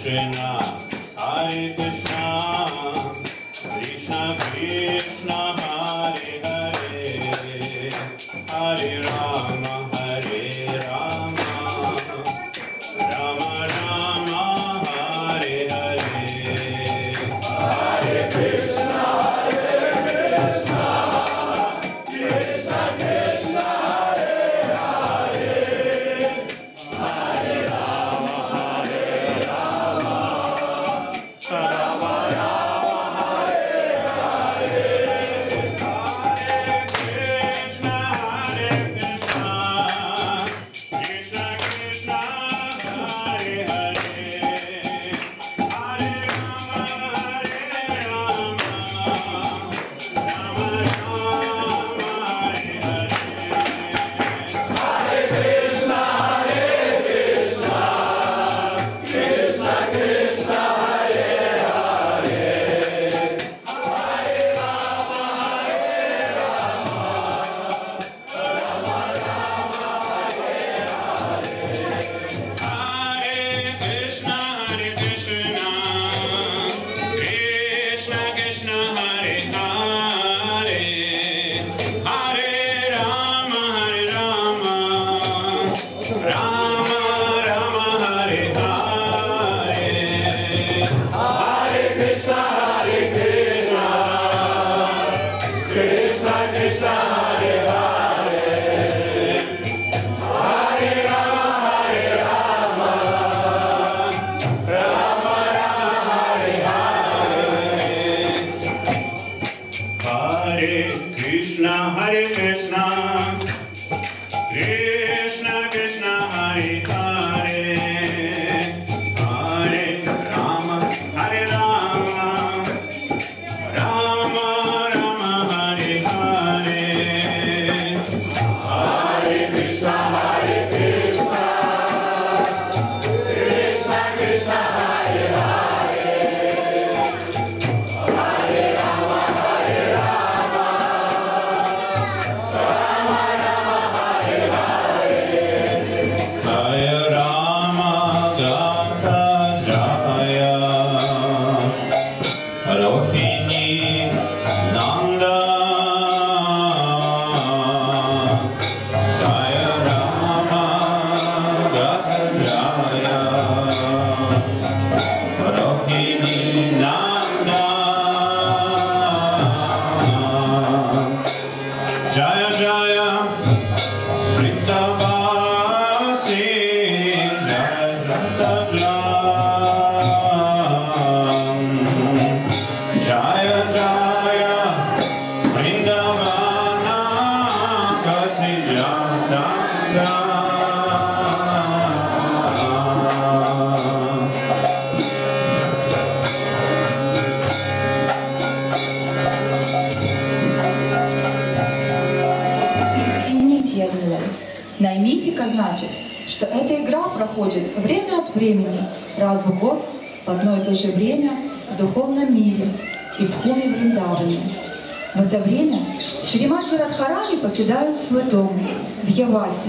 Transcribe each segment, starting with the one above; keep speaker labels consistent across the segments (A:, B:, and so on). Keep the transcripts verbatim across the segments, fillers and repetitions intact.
A: Наймитика значит, что эта игра проходит время от времени, раз в год, в одно и то же время, в духовном мире и в Бхуми Вриндаване. В это время Шримати Радхарани покидает свой дом в Явате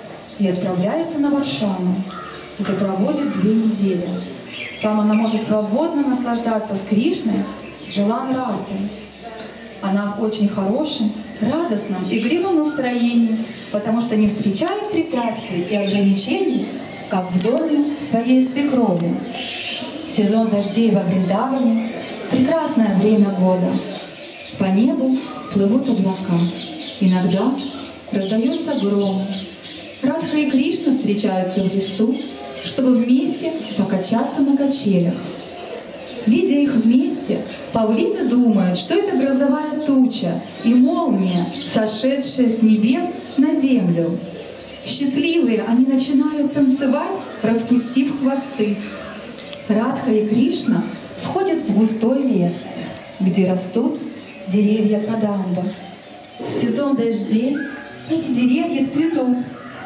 A: и отправляется на Варшану, где проводит две недели. Там она может свободно наслаждаться с Кришной, Джалан Расой. Она в очень хорошем, радостном, игривом настроении, потому что не встречает препятствий и ограничений, как в доме своей свекрови. Сезон дождей во Вриндаване — прекрасное время года. По небу плывут облака. Иногда раздается гром. Радха и Кришна встречаются в лесу, чтобы вместе покачаться на качелях. Видя их вместе, павлины думают, что это грозовая туча и молния, сошедшая с небес на землю. Счастливые, они начинают танцевать, распустив хвосты. Радха и Кришна входят в густой лес, где растут деревья кадамба. В сезон дождей эти деревья цветут.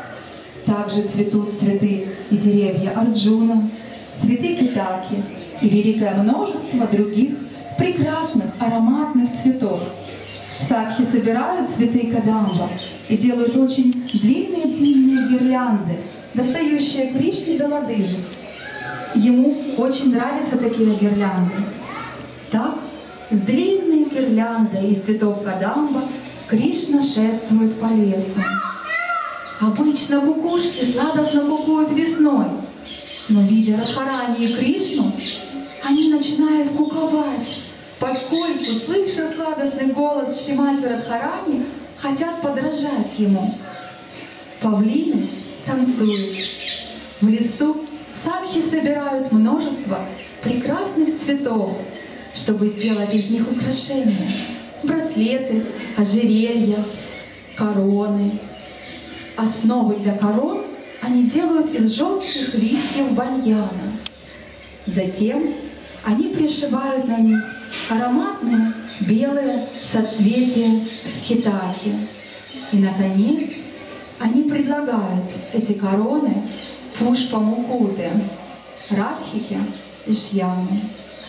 A: Также цветут цветы и деревья Арджуна, цветы Китаки и великое множество других прекрасных ароматных цветов. Сакхи собирают цветы кадамба и делают очень длинные-длинные гирлянды, достающие Кришне до лодыжек. Ему очень нравятся такие гирлянды. Так, с длинной гирляндой из цветов кадамба Кришна шествует по лесу. Обычно кукушки сладостно кукуют весной, но, видя Радхарани и Кришну, они начинают куковать, поскольку, слыша сладостный голос Шримати Радхарани, хотят подражать ему. Павлины танцуют. В лесу сакхи собирают множество прекрасных цветов, чтобы сделать из них украшения, браслеты, ожерелья, короны. Основы для корон они делают из жестких листьев баньяна. Затем они пришивают на них ароматные белые соцветия хитаки. И, наконец, они предлагают эти короны пушпа-мукуты, радхике и шьяме.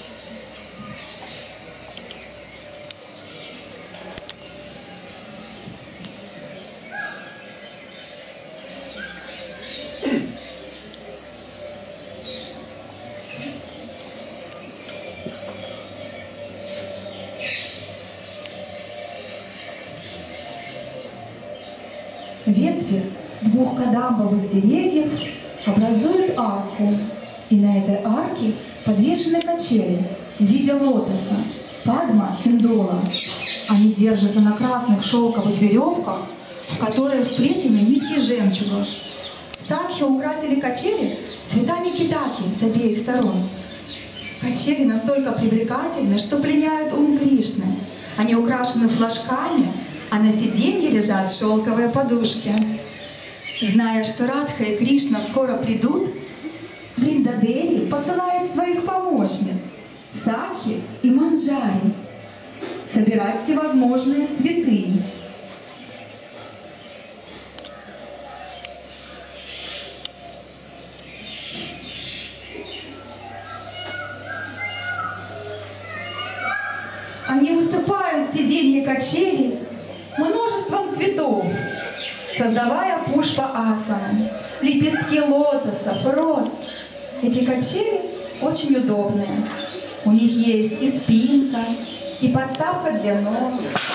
A: Ветви двух кадамбовых деревьев образуют арку, и на этой арке подвешены качели в виде лотоса, падма, хиндола. Они держатся на красных шелковых веревках, в которые вплетены нитки жемчуга. Сакхи украсили качели цветами китаки с обеих сторон. Качели настолько привлекательны, что пленяют ум Кришны. Они украшены флажками, а на сиденье лежат шелковые подушки. Зная, что Радха и Кришна скоро придут, Вриндадеви посылает своих помощниц Сакхи и Манджари собирать всевозможные цветы. Они усыпают сиденье качели множеством цветов, создавая пушпа-асану, лепестки лотосов, роз. Эти качели очень удобные. У них есть и спинка, и подставка для ног.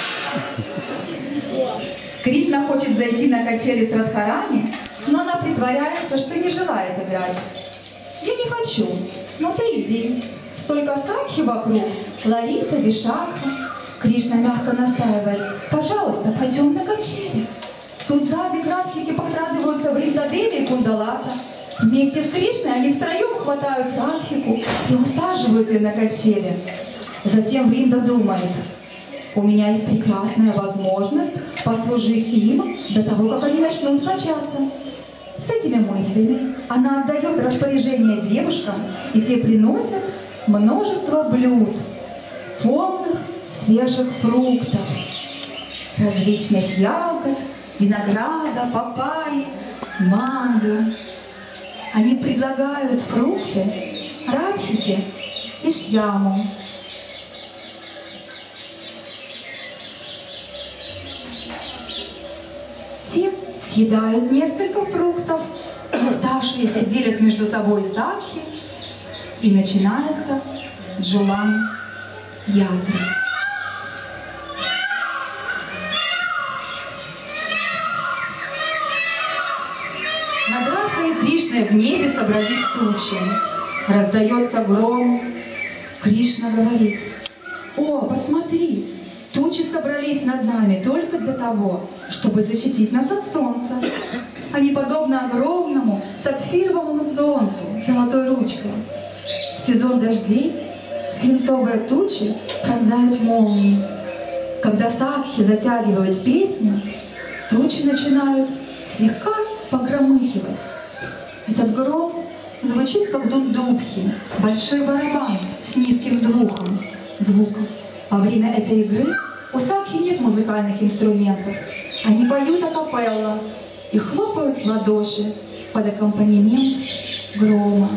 A: Кришна хочет зайти на качели с Радхарани, но она притворяется, что не желает играть. «Я не хочу, но ты иди. Столько сакхи вокруг, Лалита, Вишакха». Кришна мягко настаивает: «Пожалуйста, пойдем на качели». Тут сзади к Радхике подкрадываются Вриндадеви и Кундалата. Вместе с Кришной они втроем хватают Радхику и усаживают ее на качели. Затем Вринда думает: «У меня есть прекрасная возможность послужить им до того, как они начнут качаться». С этими мыслями она отдает распоряжение девушкам, и те приносят множество блюд, полных свежих фруктов, различных ягод, винограда, папайи, манго. Они предлагают фрукты Радхике и Шьяму. Те съедают несколько фруктов, оставшиеся делят между собой сакхи, и начинается джулан ятра. Над Радхой и Кришной в небе собрались тучи. Раздается гром. Кришна говорит: «О, посмотри, тучи собрались над нами только для того, чтобы защитить нас от солнца. Они подобны огромному сапфировому зонту с золотой ручкой. В сезон дождей свинцовые тучи пронзают молнии. Когда сакхи затягивают песню, тучи начинают слегка погромыхивать. Этот гром звучит как дундубхи, большой барабан с низким звуком. звуком. Во время этой игры у сакхи нет музыкальных инструментов. Они поют акапелла и хлопают в ладоши под аккомпанемент грома.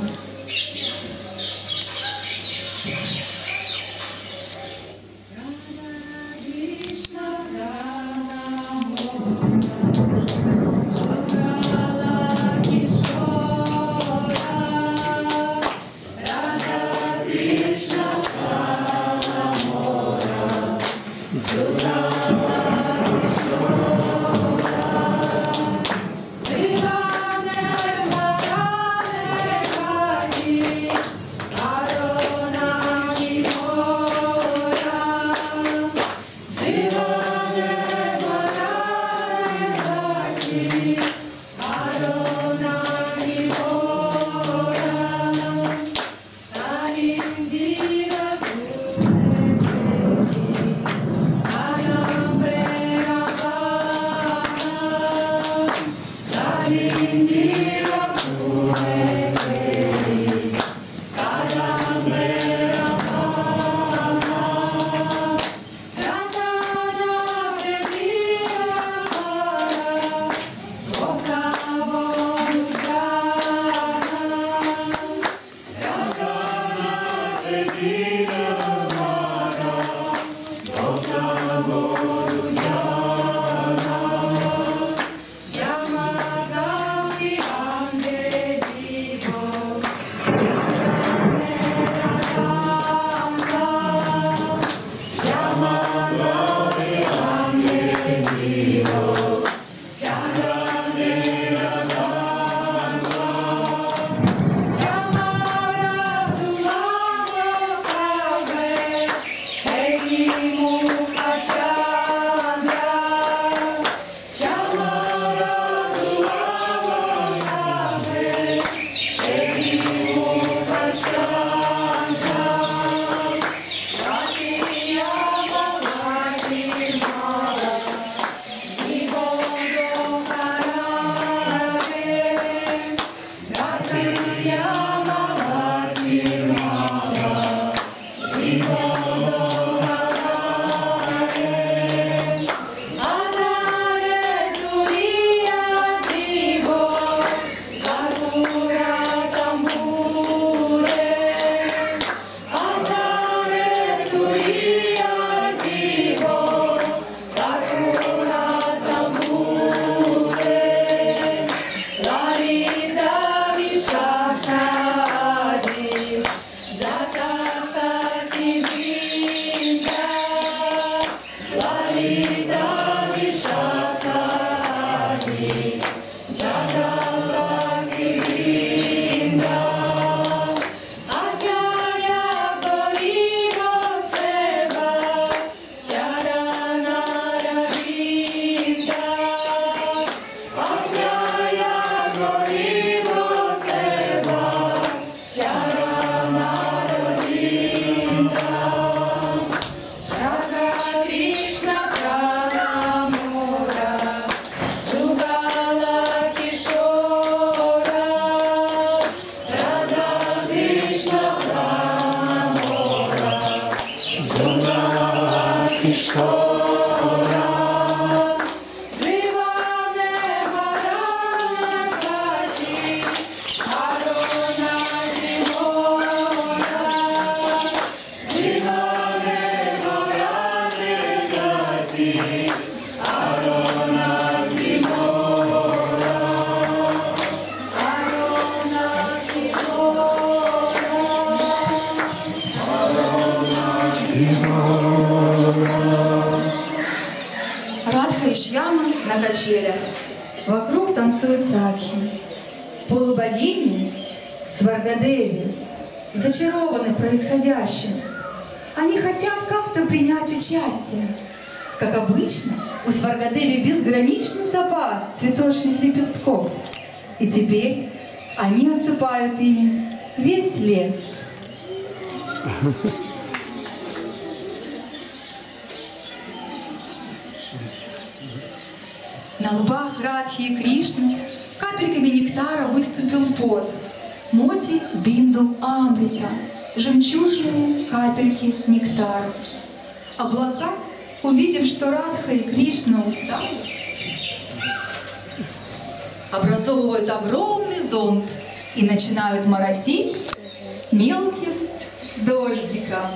A: Радха и Шьяма на качелях. Вокруг танцуют сакхи. Полубогини Сваргадеви зачарованы происходящим. Они хотят как-то принять участие. Как обычно, у Сваргадеви безграничный запас цветочных лепестков. И теперь они осыпают ими весь лес. На лбах Радхи и Кришны капельками нектара выступил пот. Моти бинду амрита, жемчужные капельки нектара. Облака, увидев, что Радха и Кришна устали, образовывают огромный зонт и начинают моросить мелким дождиком.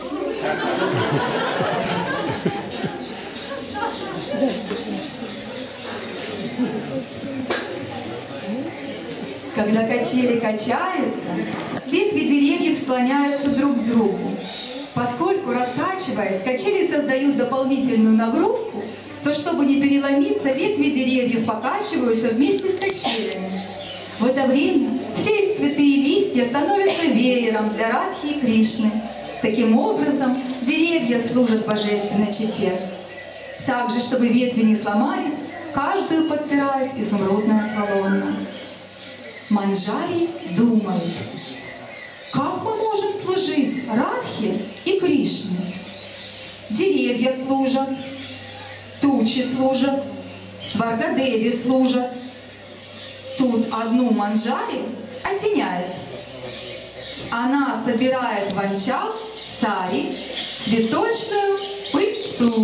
A: Когда качели качаются, ветви деревьев склоняются друг к другу. Поскольку, раскачиваясь, качели создают дополнительную нагрузку, то, чтобы не переломиться, ветви деревьев покачиваются вместе с качелями. В это время все их цветы и листья становятся веером для Радхи и Кришны. Таким образом, деревья служат божественной чете. Также, чтобы ветви не сломались, каждую подпирает изумрудная колонна. Манджари думают, как мы можем служить Радхе и Кришне? Деревья служат, тучи служат, Сваргадеви служат. Тут одну Манджари осеняет. Она собирает в анчах сари цветочную пыльцу.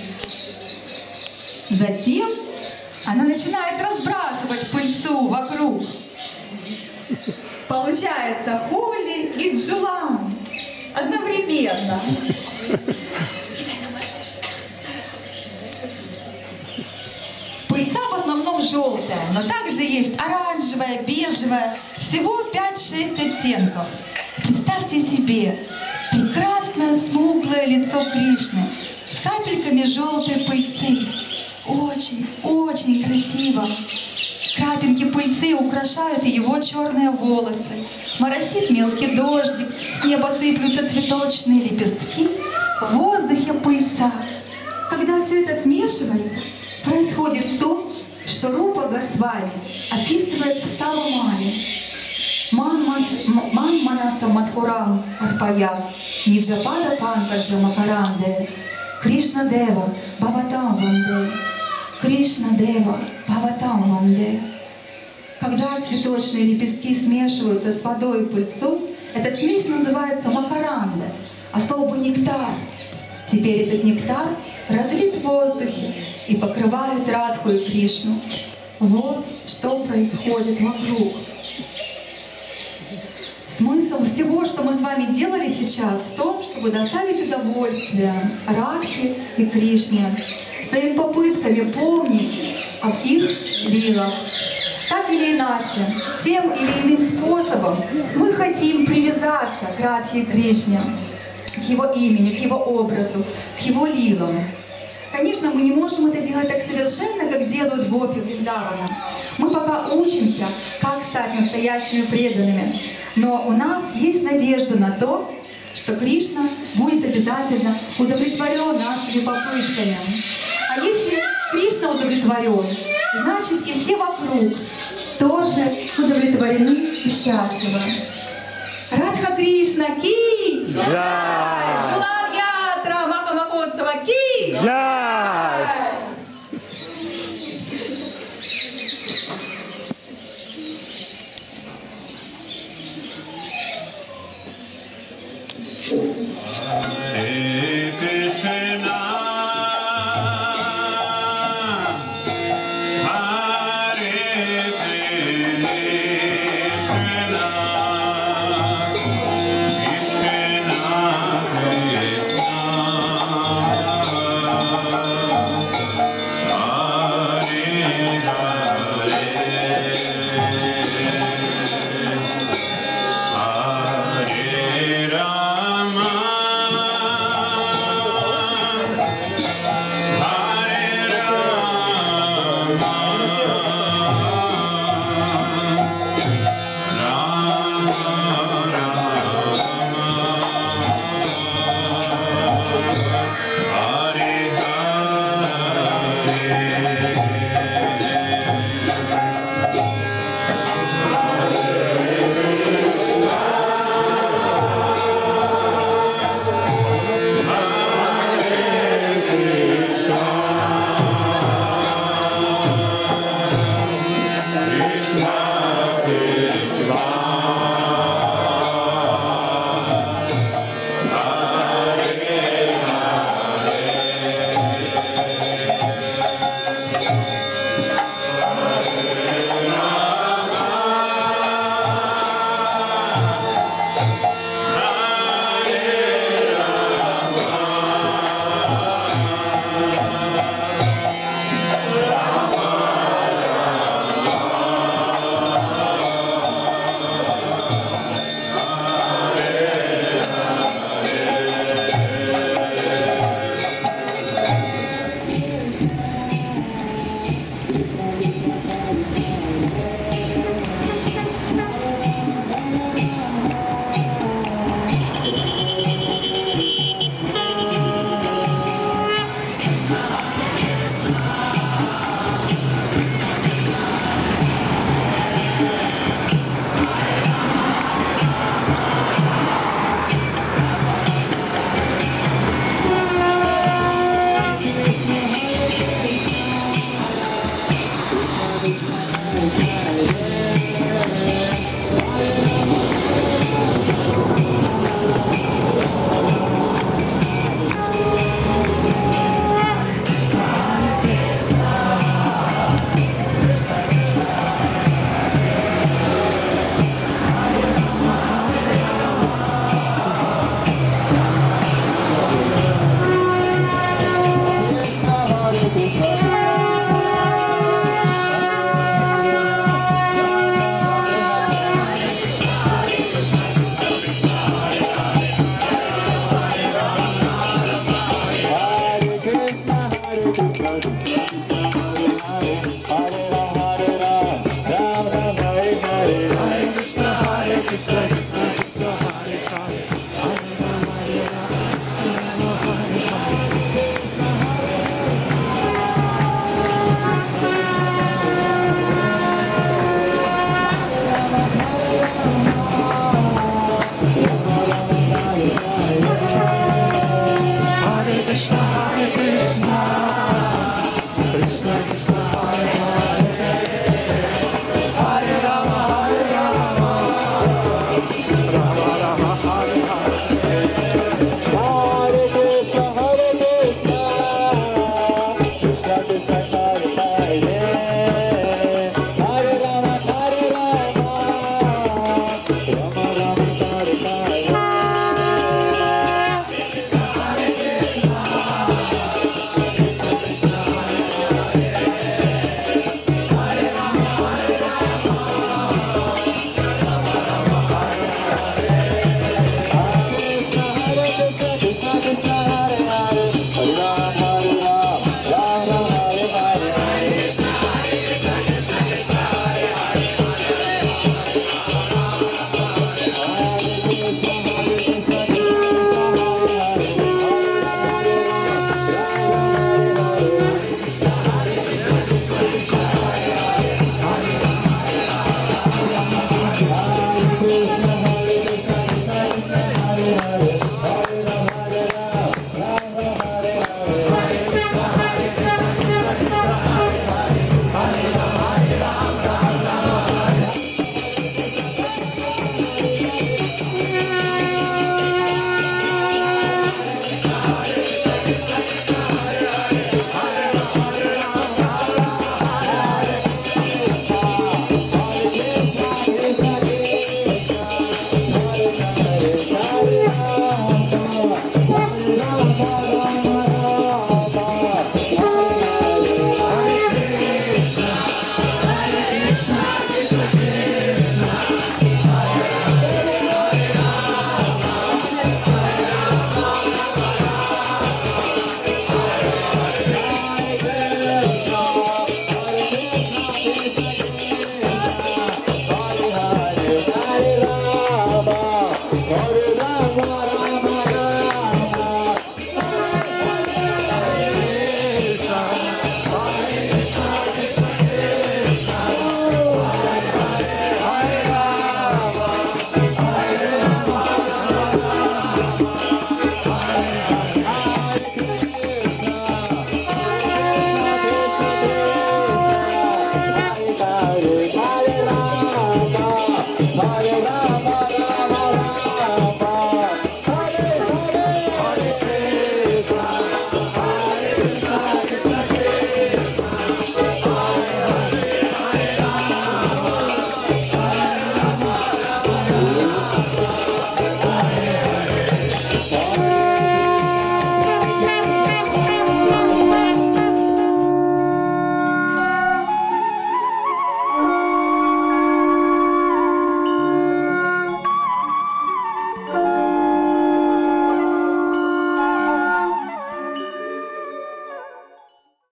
A: Затем она начинает разбрасывать пыльцу вокруг. Получается Холи и Джулан одновременно. Пыльца в основном желтая, но также есть оранжевая, бежевая, всего пять-шесть оттенков. Представьте себе прекрасное смуглое лицо Кришны с капельками желтой пыльцы. Очень, очень красиво. Крапинки пыльцы украшают и его черные волосы. Моросит мелкий дождик, с неба сыплются цветочные лепестки, в воздухе пыльца. Когда все это смешивается, происходит то, что Рупа Госвами описывает в Ставамане. Ман манаса мадхурам арпая, ниджапада панкаджа макаранде, Кришна Дева бхаватам ванде. Кришна Дева бхаватам ванде. Когда цветочные лепестки смешиваются с водой и пыльцой, эта смесь называется макаранда, особый нектар. Теперь этот нектар разлит в воздухе и покрывает Радху и Кришну. Вот что происходит вокруг. Смысл всего, что мы с вами делали сейчас, в том, чтобы доставить удовольствие Радхе и Кришне, своими попытками помнить об их лилах. Так или иначе, тем или иным способом мы хотим привязаться к Радхе и Кришне, к его имени, к его образу, к его лилам. Конечно, мы не можем это делать так совершенно, как делают гопи Вриндавана. Мы пока учимся, как стать настоящими преданными. Но у нас есть надежда на то, что Кришна будет обязательно удовлетворен нашими попытками. А если Кришна удовлетворен, значит и все вокруг тоже удовлетворены и счастливы. Радха Кришна ки! Джай! Джулан Ятра Махамахотсава ки! Джай!
B: Hare Krishna Hare Krishna, Hare Krishna.